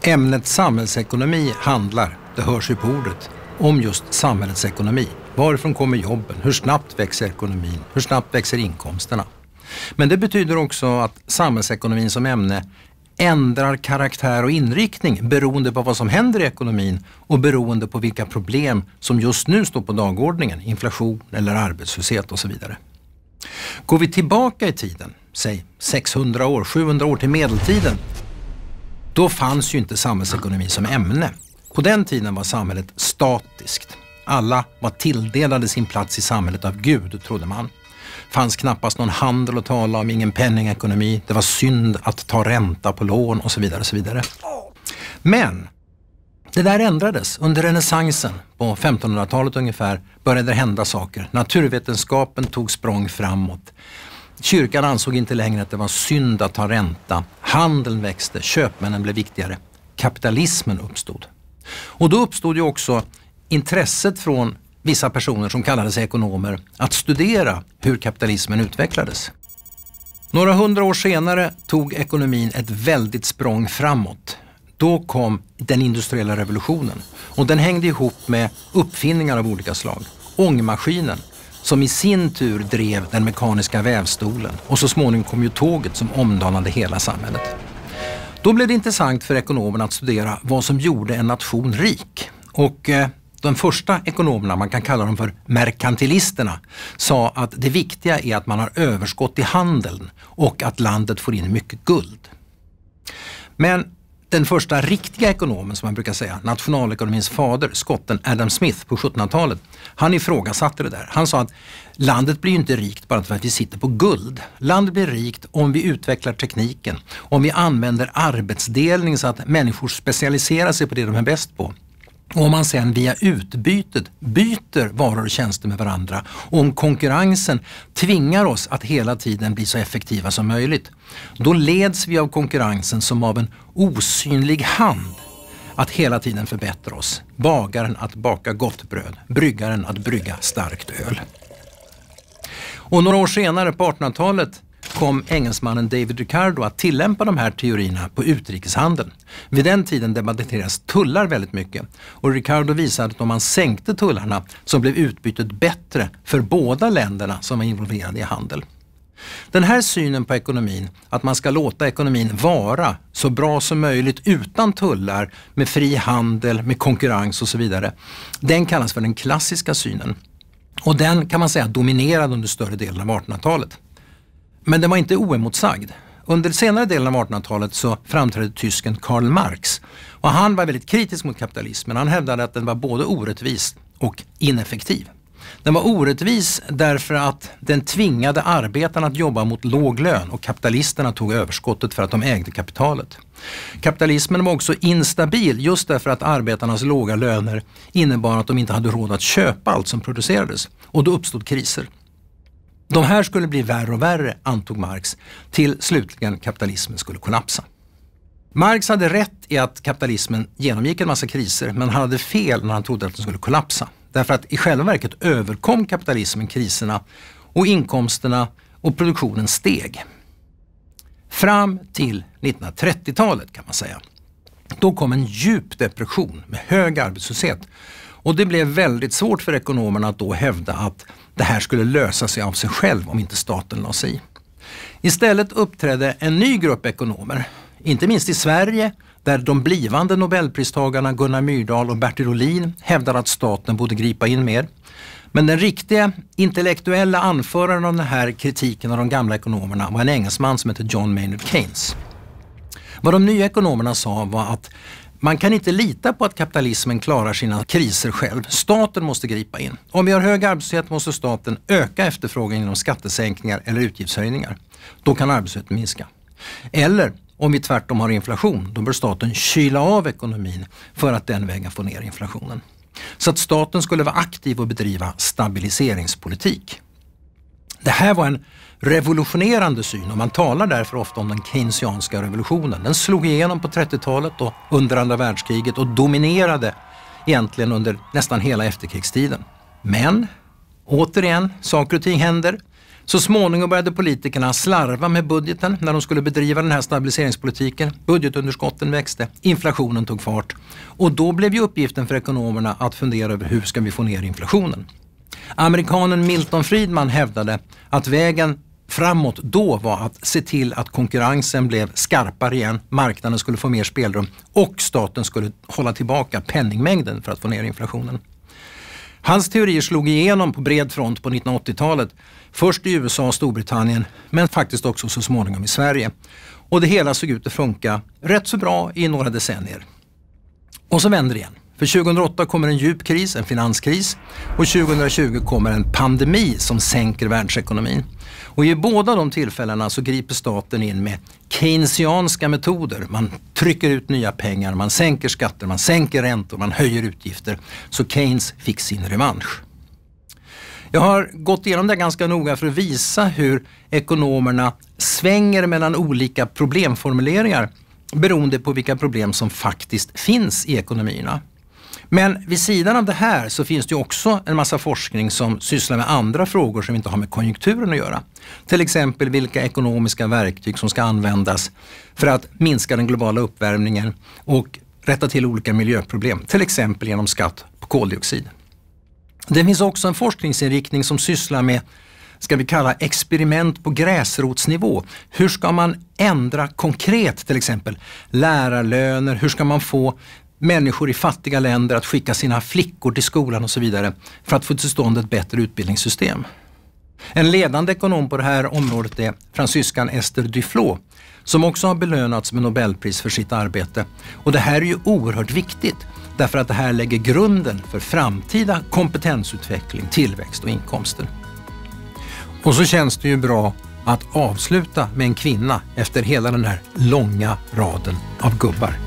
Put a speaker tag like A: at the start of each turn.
A: Ämnet samhällsekonomi handlar, det hörs ju på ordet, om just samhällets ekonomi. Varifrån kommer jobben? Hur snabbt växer ekonomin? Hur snabbt växer inkomsterna? Men det betyder också att samhällsekonomin som ämne ändrar karaktär och inriktning beroende på vad som händer i ekonomin och beroende på vilka problem som just nu står på dagordningen, inflation eller arbetslöshet och så vidare. Går vi tillbaka i tiden, säg 600 år, 700 år till medeltiden, då fanns ju inte samhällsekonomi som ämne. På den tiden var samhället statiskt. Alla var tilldelade sin plats i samhället av Gud, trodde man. Fanns knappast någon handel att tala om, ingen penningekonomi. Det var synd att ta ränta på lån och så vidare och så vidare. Men det där ändrades. Under renässansen på 1500-talet ungefär började det hända saker. Naturvetenskapen tog språng framåt. Kyrkan ansåg inte längre att det var synd att ta ränta. Handeln växte, köpmännen blev viktigare. Kapitalismen uppstod. Och då uppstod ju också intresset från vissa personer som kallade sig ekonomer att studera hur kapitalismen utvecklades. Några hundra år senare tog ekonomin ett väldigt språng framåt. Då kom den industriella revolutionen och den hängde ihop med uppfinningar av olika slag. Ångmaskinen som i sin tur drev den mekaniska vävstolen och så småningom kom ju tåget som omdanade hela samhället. Då blev det intressant för ekonomerna att studera vad som gjorde en nation rik. Och de första ekonomerna, man kan kalla dem för merkantilisterna, sa att det viktiga är att man har överskott i handeln och att landet får in mycket guld. Men den första riktiga ekonomen, som man brukar säga, nationalekonomins fader, skotten Adam Smith på 1700-talet, han ifrågasatte det där. Han sa att landet blir ju inte rikt bara för att vi sitter på guld. Landet blir rikt om vi utvecklar tekniken, om vi använder arbetsdelning så att människor specialiserar sig på det de är bäst på. Och om man sen via utbytet byter varor och tjänster med varandra och om konkurrensen tvingar oss att hela tiden bli så effektiva som möjligt, då leds vi av konkurrensen som av en osynlig hand att hela tiden förbättra oss. Bagaren att baka gott bröd, bryggaren att brygga starkt öl. Och några år senare på 1800-talet kom engelsmannen David Ricardo att tillämpa de här teorierna på utrikeshandeln. Vid den tiden debatteras tullar väldigt mycket och Ricardo visade att om man sänkte tullarna så blev utbytet bättre för båda länderna som var involverade i handel. Den här synen på ekonomin, att man ska låta ekonomin vara så bra som möjligt utan tullar, med fri handel, med konkurrens och så vidare, den kallas för den klassiska synen. Och den kan man säga dominerade under större delen av 1800-talet. Men den var inte oemotsagd. Under senare delen av 1800-talet så framträdde tysken Karl Marx. Och han var väldigt kritisk mot kapitalismen. Han hävdade att den var både orättvis och ineffektiv. Den var orättvis därför att den tvingade arbetarna att jobba mot låg lön och kapitalisterna tog överskottet för att de ägde kapitalet. Kapitalismen var också instabil just därför att arbetarnas låga löner innebar att de inte hade råd att köpa allt som producerades. Och då uppstod kriser. De här skulle bli värre och värre, antog Marx, till slutligen kapitalismen skulle kollapsa. Marx hade rätt i att kapitalismen genomgick en massa kriser, men han hade fel när han trodde att den skulle kollapsa. Därför att i själva verket överkom kapitalismen kriserna och inkomsterna och produktionen steg. Fram till 1930-talet kan man säga. Då kom en djup depression med hög arbetslöshet. Och det blev väldigt svårt för ekonomerna att då hävda att det här skulle lösa sig av sig själv om inte staten la sig i. Istället uppträdde en ny grupp ekonomer, inte minst i Sverige, där de blivande Nobelpristagarna Gunnar Myrdal och Bertil Ohlin hävdade att staten borde gripa in mer. Men den riktiga intellektuella anföraren av den här kritiken av de gamla ekonomerna var en engelsman som heter John Maynard Keynes. Vad de nya ekonomerna sa var att man kan inte lita på att kapitalismen klarar sina kriser själv. Staten måste gripa in. Om vi har hög arbetslöshet måste staten öka efterfrågan genom skattesänkningar eller utgiftshöjningar. Då kan arbetslösheten minska. Eller om vi tvärtom har inflation, då bör staten kyla av ekonomin för att den vägen få ner inflationen. Så att staten skulle vara aktiv och bedriva stabiliseringspolitik. Det här var en revolutionerande syn och man talar därför ofta om den keynesianska revolutionen. Den slog igenom på 30-talet och under andra världskriget och dominerade egentligen under nästan hela efterkrigstiden. Men återigen, saker och ting händer. Så småningom började politikerna slarva med budgeten när de skulle bedriva den här stabiliseringspolitiken. Budgetunderskotten växte, inflationen tog fart och då blev ju uppgiften för ekonomerna att fundera över hur ska vi få ner inflationen. Amerikanen Milton Friedman hävdade att vägen framåt då var att se till att konkurrensen blev skarpare igen, marknaden skulle få mer spelrum och staten skulle hålla tillbaka penningmängden för att få ner inflationen. Hans teorier slog igenom på bred front på 1980-talet, först i USA och Storbritannien men faktiskt också så småningom i Sverige. Och det hela såg ut att funka rätt så bra i några decennier. Och så vänder det igen. För 2008 kommer en djup kris, en finanskris, och 2020 kommer en pandemi som sänker världsekonomin. Och i båda de tillfällena så griper staten in med keynesianska metoder. Man trycker ut nya pengar, man sänker skatter, man sänker räntor, man höjer utgifter. Så Keynes fick sin revansch. Jag har gått igenom det ganska noga för att visa hur ekonomerna svänger mellan olika problemformuleringar beroende på vilka problem som faktiskt finns i ekonomierna. Men vid sidan av det här så finns det också en massa forskning som sysslar med andra frågor som inte har med konjunkturen att göra. Till exempel vilka ekonomiska verktyg som ska användas för att minska den globala uppvärmningen och rätta till olika miljöproblem, till exempel genom skatt på koldioxid. Det finns också en forskningsinriktning som sysslar med, ska vi kalla, experiment på gräsrotsnivå. Hur ska man ändra konkret, till exempel lärarlöner, hur ska man få människor i fattiga länder att skicka sina flickor till skolan och så vidare för att få till stånd ett bättre utbildningssystem. En ledande ekonom på det här området är fransyskan Esther Duflo som också har belönats med Nobelpris för sitt arbete. Och det här är ju oerhört viktigt därför att det här lägger grunden för framtida kompetensutveckling, tillväxt och inkomster. Och så känns det ju bra att avsluta med en kvinna efter hela den här långa raden av gubbar.